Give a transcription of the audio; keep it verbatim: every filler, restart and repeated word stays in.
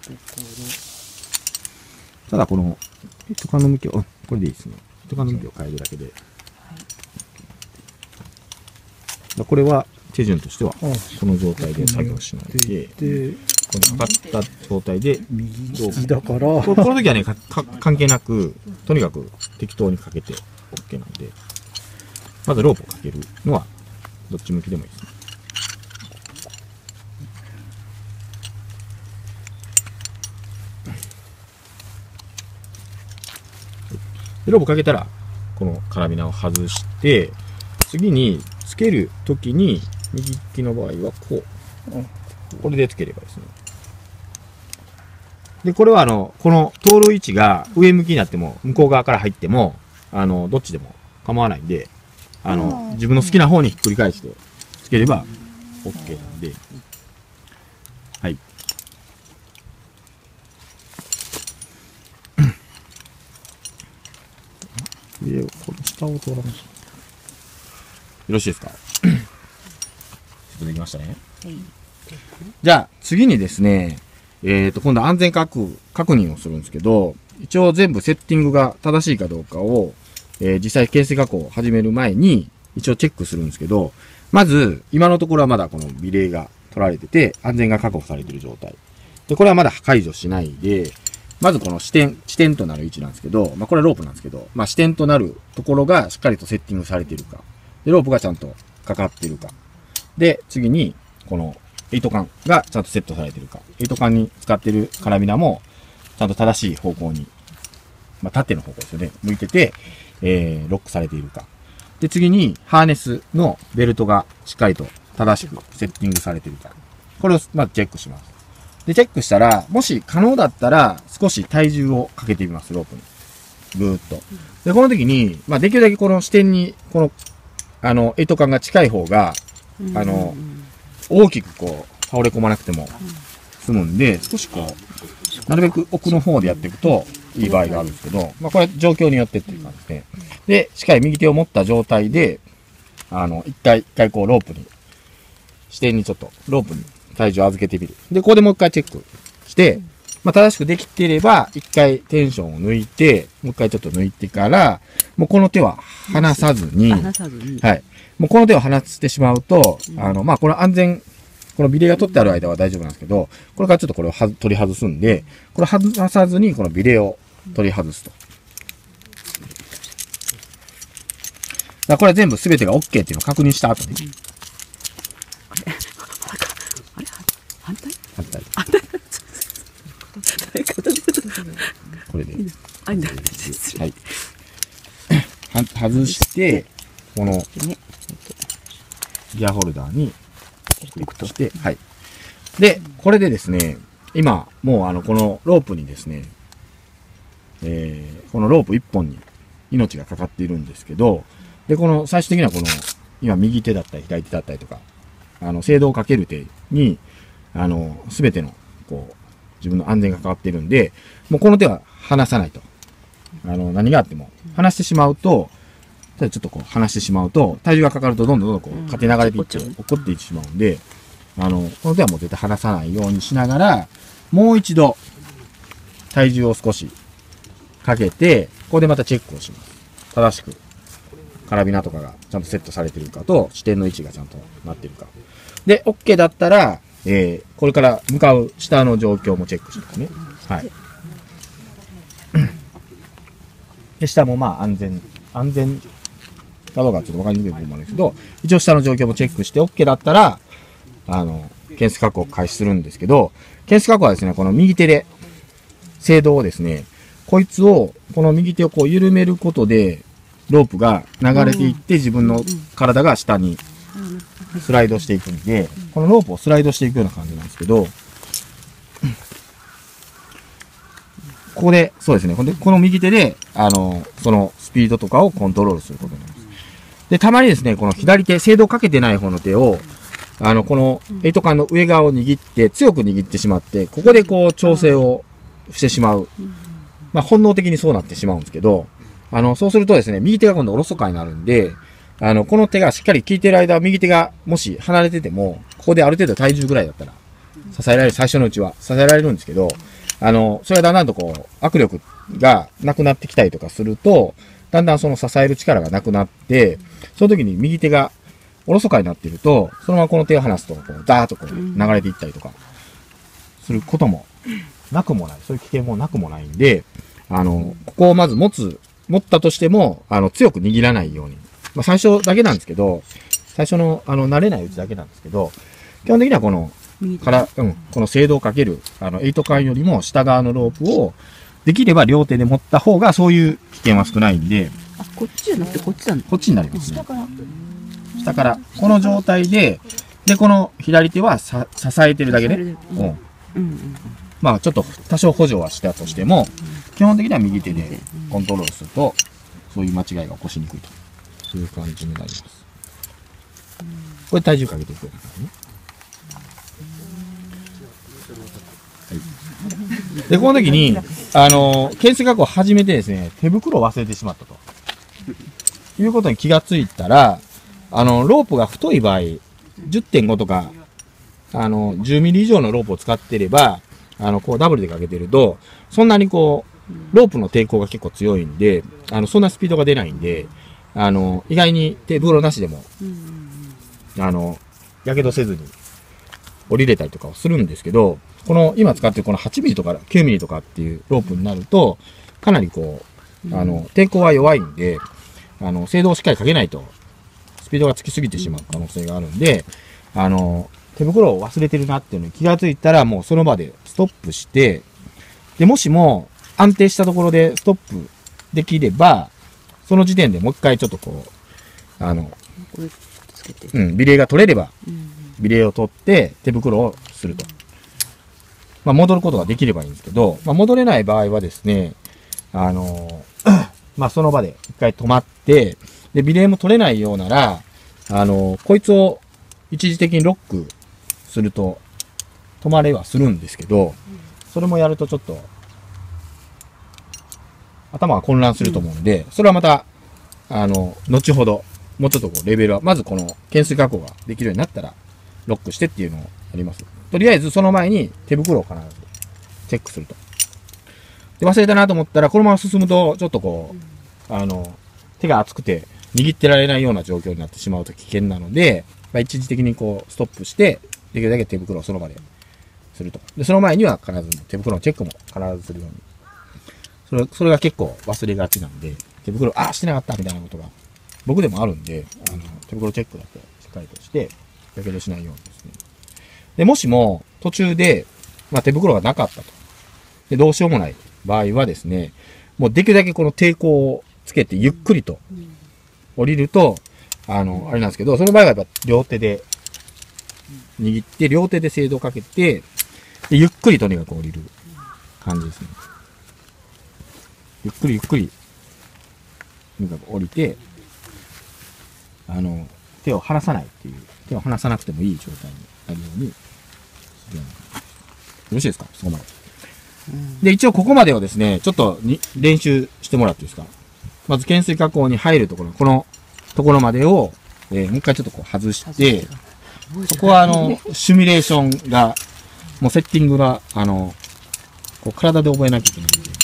ただこの糸管の向きを、これでいいですね。糸管の向きを変えるだけで。これは手順としてはこの状態で作業しないで、このかかった状態で右だからこの時はねかか関係なくとにかく適当にかけて OK なんで、まずロープをかけるのはどっち向きでもいいですね。でロープかけたらこのカラビナを外して、次につけるときに右利きの場合はこう、これでつければですね。でこれはあのこの通る位置が上向きになっても向こう側から入ってもあのどっちでも構わないんで、あの自分の好きな方にひっくり返してつければ OK なんで、はい。でこの下を通らない。よろしいですか。ちょっとできましたね。はい、じゃあ次にですね、えっと今度安全確確認をするんですけど、一応全部セッティングが正しいかどうかを、えー、実際形成加工を始める前に一応チェックするんですけど、まず今のところはまだこのビレーが取られてて安全が確保されている状態で、これはまだ解除しないで、まずこの支点、支点となる位置なんですけど、まあこれはロープなんですけど、まあ支点となるところがしっかりとセッティングされているか。で、ロープがちゃんとかかっているか。で、次に、この糸管がちゃんとセットされているか。糸管に使っているカラビナも、ちゃんと正しい方向に、まあ縦の方向ですよね。向いてて、えー、ロックされているか。で、次に、ハーネスのベルトがしっかりと正しくセッティングされているか。これを、まずチェックします。で、チェックしたら、もし可能だったら、少し体重をかけてみます、ロープに。ぐーっと。で、この時に、まあ、できるだけこの視点に、この、あの、糸管が近い方が、あの、大きくこう、倒れ込まなくても済むんで、少しこう、なるべく奥の方でやっていくといい場合があるんですけど、まあ、これ状況によってっていう感じで。で、しっかり右手を持った状態で、あの、一回、一回こう、ロープに、視点にちょっと、ロープに体重を預けてみる。で、ここでもう一回チェックして、まあ、正しくできていれば、一回テンションを抜いて、もう一回ちょっと抜いてから、もうこの手は離さずに、 離さずに。 はい。もうこの手を離してしまうと、うん、あの、まあ、これ安全、このビレーが取ってある間は大丈夫なんですけど、これからちょっとこれをは取り外すんで、これ外さずにこのビレーを取り外すと。だこれ全部全てが OK っていうのを確認した後に。うん、 あれあれ反対反対。 反対これで。 はい。 外して、このギアホルダーにクリックして、はい。で、これでですね、今、もうあの、このロープにですね、えー、このロープ一本に命がかかっているんですけど、で、この最終的にはこの、今右手だったり左手だったりとか、あの、制動をかける手に、あの、すべての、こう、自分の安全がかかっているんで、もうこの手は離さないと。あの、何があっても、離してしまうと、ちょっとこう離してしまうと、体重がかかるとどんどんどんどんこう、縦流れていって、落っこっていってしまうんで、あの、この手はもう絶対離さないようにしながら、もう一度、体重を少しかけて、ここでまたチェックをします。正しく、カラビナとかがちゃんとセットされてるかと、視点の位置がちゃんとなってるか。で、OK だったら、えー、これから向かう下の状況もチェックしますね。はい。で、下もまあ安全、安全かどうかちょっとわかりにくい部分もあるんですけど、一応下の状況もチェックして OK だったら、あの、懸垂加工を開始するんですけど、懸垂加工はですね、この右手で、制動をですね、こいつを、この右手をこう緩めることで、ロープが流れていって自分の体が下にスライドしていくんで、このロープをスライドしていくような感じなんですけど、ここで、そうですね。この右手で、あの、そのスピードとかをコントロールすることになります。で、たまにですね、この左手、制動かけてない方の手を、あの、この糸管の上側を握って、強く握ってしまって、ここでこう調整をしてしまう。まあ、本能的にそうなってしまうんですけど、あの、そうするとですね、右手が今度おろそかになるんで、あの、この手がしっかり効いてる間、右手がもし離れてても、ここである程度体重ぐらいだったら、支えられる、最初のうちは支えられるんですけど、 あの、それがだんだんとこう、握力がなくなってきたりとかすると、だんだんその支える力がなくなって、その時に右手がおろそかになっていると、そのままこの手を離すと、こう、ダーッとこう、流れていったりとか、することもなくもない。そういう危険もなくもないんで、あの、ここをまず持つ、持ったとしても、あの、強く握らないように。まあ、最初だけなんですけど、最初の、あの、慣れないうちだけなんですけど、基本的にはこの、から、うん、この精度をかける、あの、エイトカンよりも下側のロープを、できれば両手で持った方が、そういう危険は少ないんで、 あ、こっちじゃなくてこっちなんだ。 こっちになりますね。 下から。 下から、この状態で、で、この左手はさ支えてるだけで、 支えるうんうん。 うんうんまあ、ちょっと多少補助はしたとしても、基本的には右手でコントロールすると、そういう間違いが起こしにくいと。そういう感じになります。これ体重かけていくような感じね。はい。で、この時に、あの、懸垂加工を始めてですね、手袋を忘れてしまったと。いうことに気がついたら、あの、ロープが太い場合、じゅってんご とか、あの、じゅうミリ以上のロープを使っていれば、あの、こうダブルでかけてると、そんなにこう、ロープの抵抗が結構強いんで、あの、そんなスピードが出ないんで、あの、意外に手袋なしでも、あの、やけどせずに降りれたりとかをするんですけど、この、今使ってるこのはちミリとかきゅうミリとかっていうロープになると、かなりこう、あの、抵抗は弱いんで、あの、精度をしっかりかけないと、スピードがつきすぎてしまう可能性があるんで、あの、手袋を忘れてるなっていうのに気がついたら、もうその場でストップして、で、もしも安定したところでストップできれば、その時点でもう一回ちょっとこう、あの、 これつけて。 うん、ビレーが取れれば、 うんビレーを取って手袋をすると。まあ、戻ることができればいいんですけど、まあ、戻れない場合はですね、あの、まあ、その場で一回止まって、で、ビレーも取れないようなら、あの、こいつを一時的にロックすると、止まれはするんですけど、それもやるとちょっと、頭が混乱すると思うんで、それはまた、あの、後ほど、もうちょっとこう、レベルは、まずこの、懸垂加工ができるようになったら、ロックしてっていうのをやります。とりあえず、その前に手袋を必ずチェックすると。で、忘れたなと思ったら、このまま進むと、ちょっとこう、あの、手が熱くて、握ってられないような状況になってしまうと危険なので、まあ、一時的にこう、ストップして、できるだけ手袋をその場ですると。で、その前には必ず手袋のチェックも必ずするように。それ、それが結構忘れがちなんで、手袋、あ、してなかったみたいなことが、僕でもあるんで、あの、手袋チェックだけしっかりとして、やけどしないようにですね。で、もしも、途中で、まあ、手袋がなかったと。で、どうしようもない場合はですね、もうできるだけこの抵抗をつけてゆっくりと降りると、あの、あれなんですけど、その場合はやっぱ両手で握って、両手で精度をかけて、で、ゆっくりとにかく降りる感じですね。ゆっくりゆっくり、とにかく降りて、あの、手を離さないっていう、手を離さなくてもいい状態になるようにするような感じです。よろしいですか、そこまで。で、一応ここまでをですね、ちょっとに練習してもらっていいですか。まず、懸垂加工に入るところ、このところまでを、えー、もう一回ちょっとこう外して、そこはあの、シミュレーションが、もうセッティングが、あの、こう体で覚えなきゃいけないんで、